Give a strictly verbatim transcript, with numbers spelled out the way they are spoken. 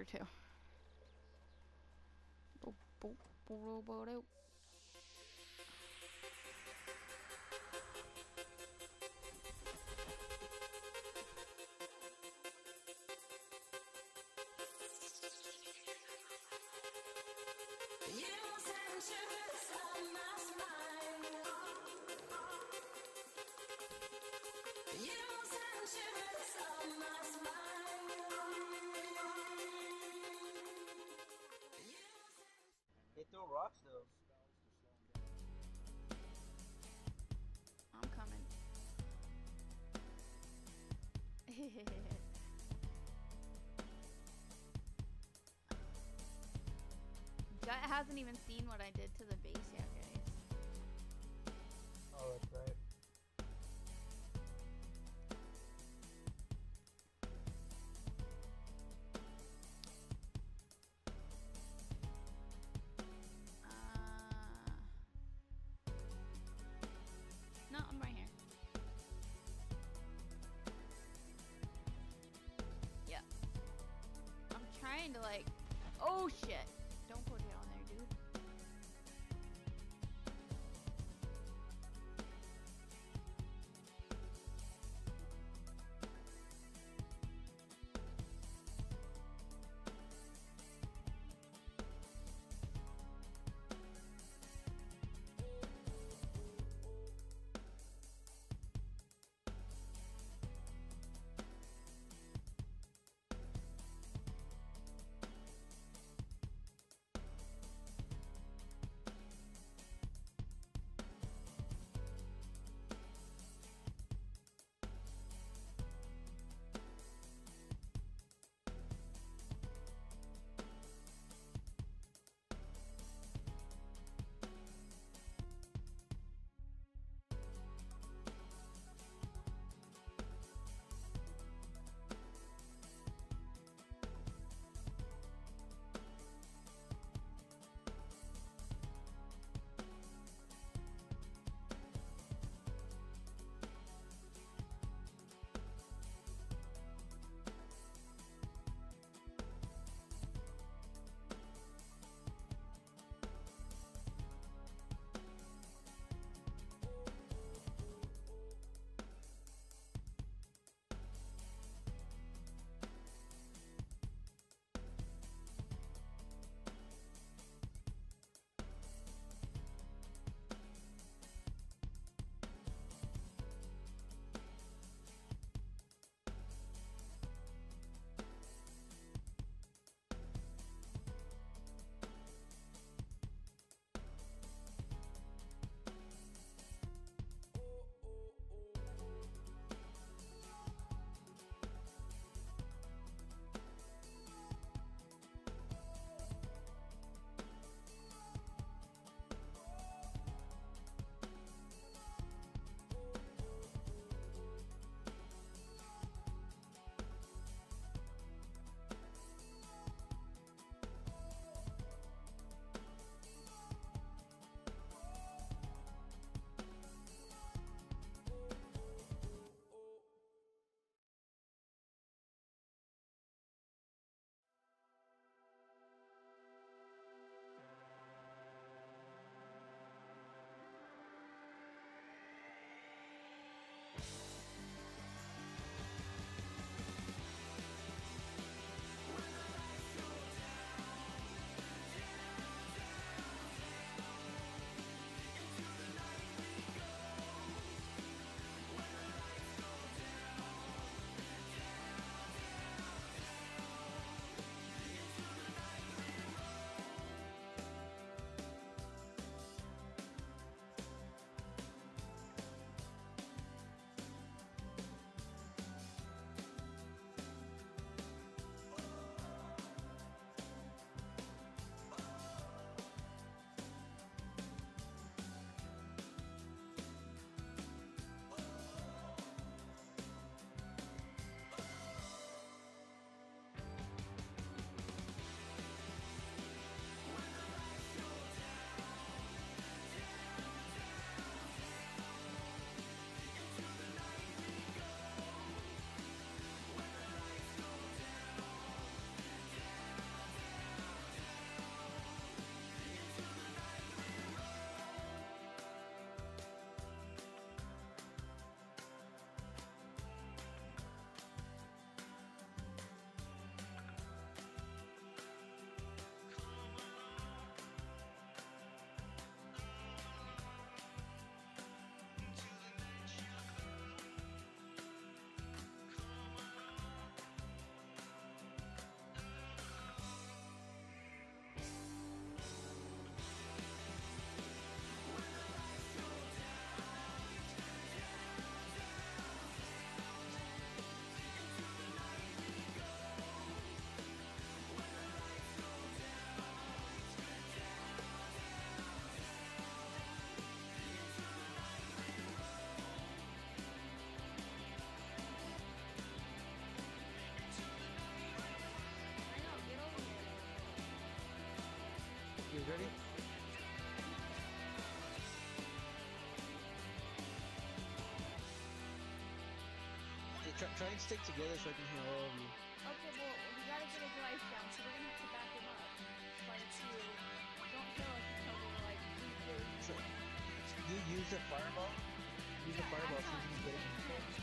water too. Boop, boop, boop, boop, boop. They throw rocks though. I'm coming. Jut hasn't even seen what I did to the base yet, guys. Oh, that's right. Uh, no, I'm right here. Yep. I'm trying to like, oh shit. Don't go down there, dude. try, try and stick together so I can heal all of you. Okay, well, we gotta get his life down, so we're gonna have to back him up. But if you don't kill us until we're like really, really So, you use the fireball? Use the Yeah, fireball I'm so you not- can get him.